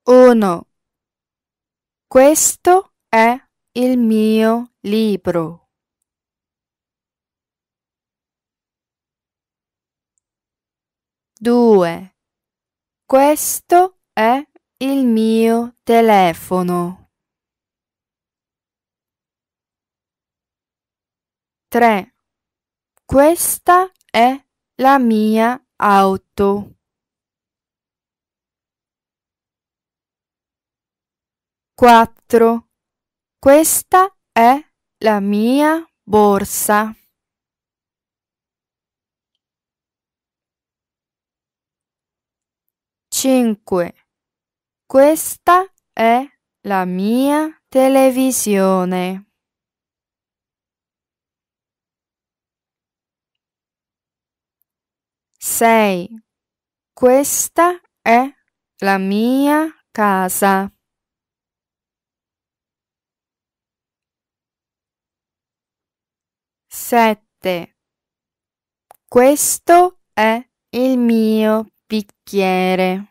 1. Questo è il mio libro. 2. Questo è il mio telefono. 3. Questa è la mia auto. 4. Questa è la mia borsa. 5. Questa è la mia televisione. 6. Questa è la mia casa. 7. Questo è il mio bicchiere.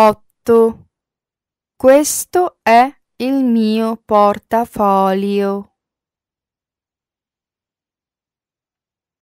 8. Questo è il mio portafoglio.